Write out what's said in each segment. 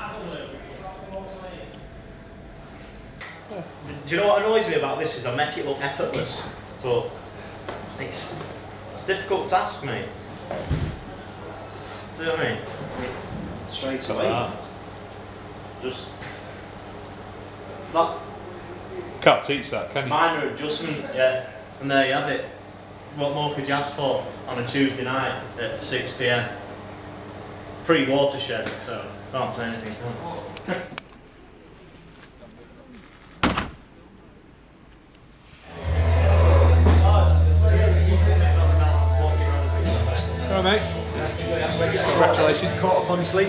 Do you know what annoys me about this is I make it look effortless, but it's a difficult task, mate. Do you know what I mean? Straight away. Just that. Can't teach that, can you? Minor adjustment, yeah. And there you have it. What more could you ask for on a Tuesday night at 6 PM? Pre-watershed, so can't say anything. All right, mate. Congratulations. Caught up on sleep.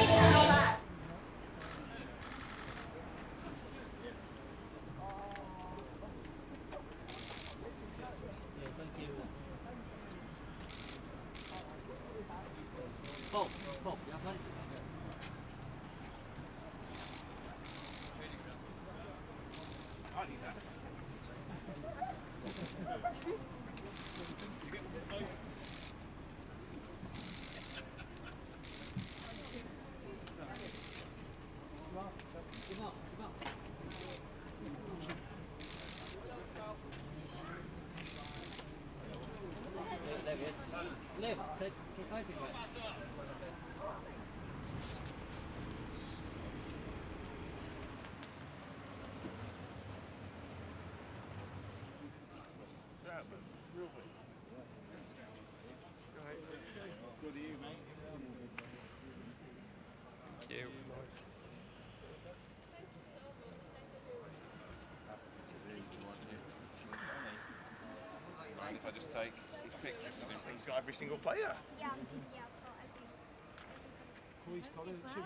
If I just take his pictures of him, he's got every single player. Yeah, yeah, I've got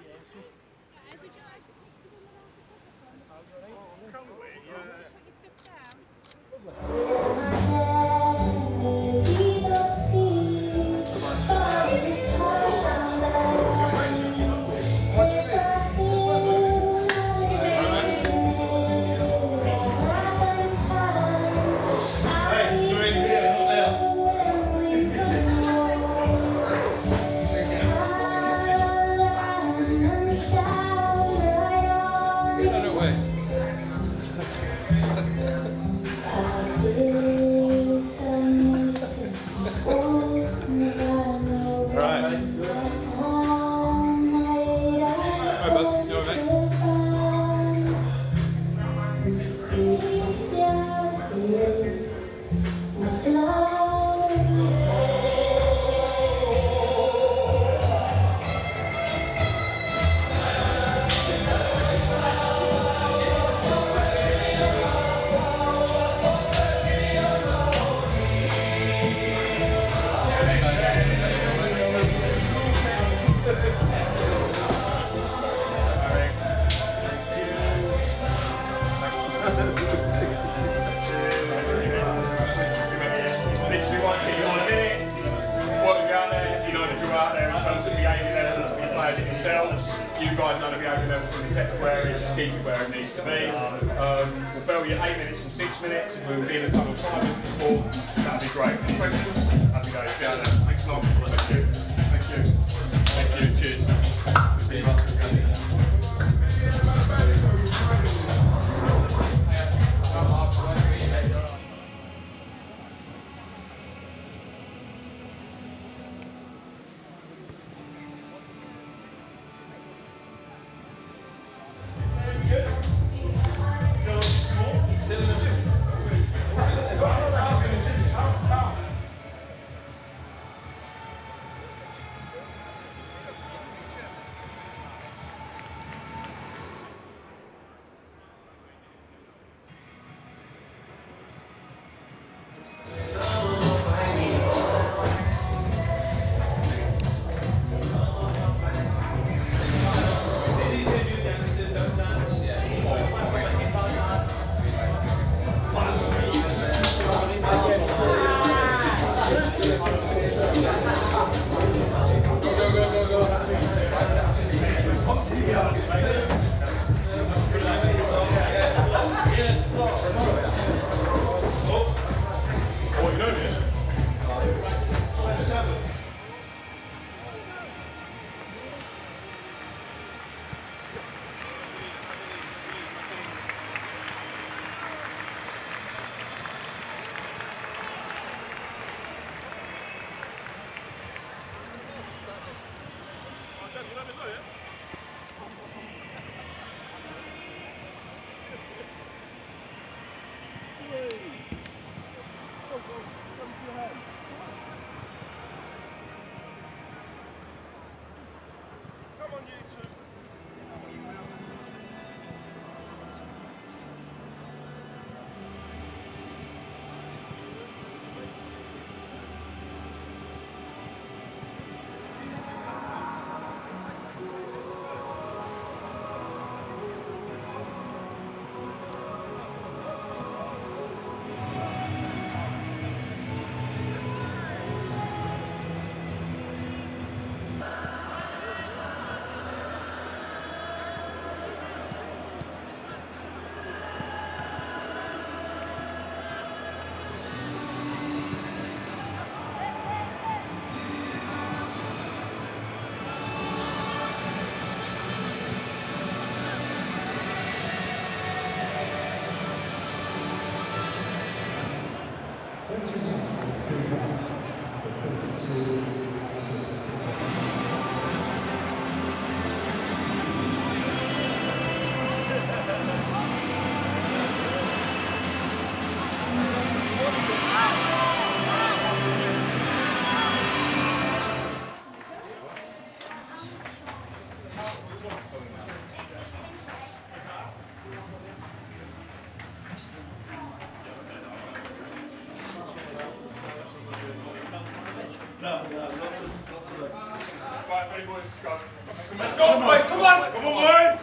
Can we? You guys know the behaviour level from the tech where it just keep it where it needs to be. We'll bell you 8 minutes and 6 minutes, and we'll be in a tunnel 5 minutes before. That'd be great. Any questions? Happy days. See you out there. Thanks a lot. Thank you. Thank you. Thank you. Cheers. See you. Right, ready boys, let's go. Let's go boys, come on! Come on boys!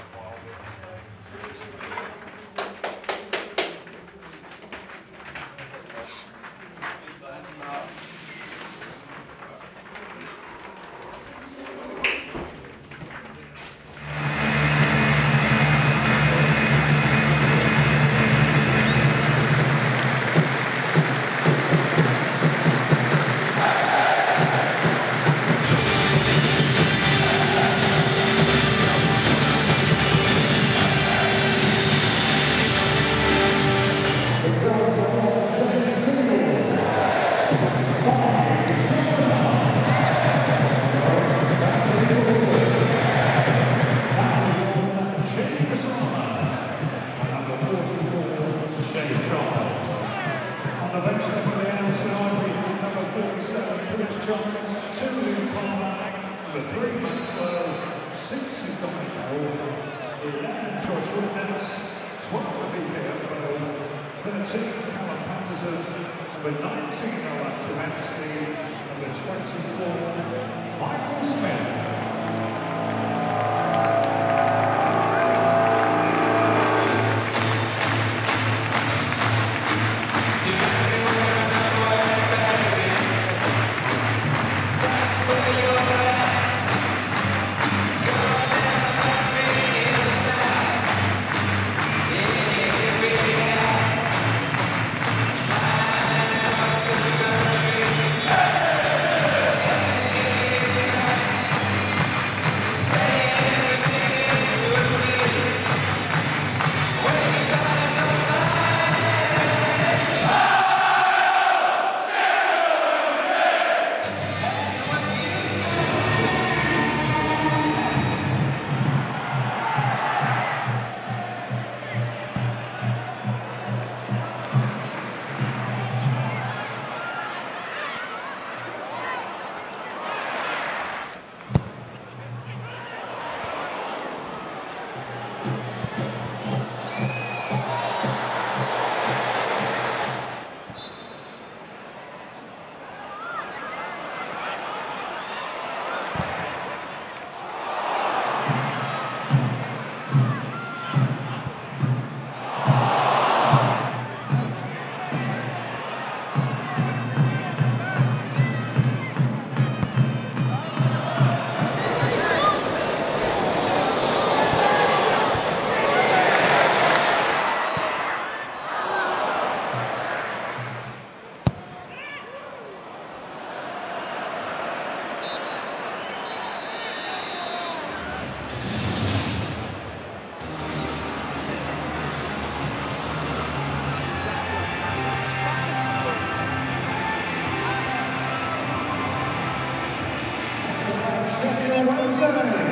Number 19, Noah Kavansky. Number 24, Michael Smith. Smith.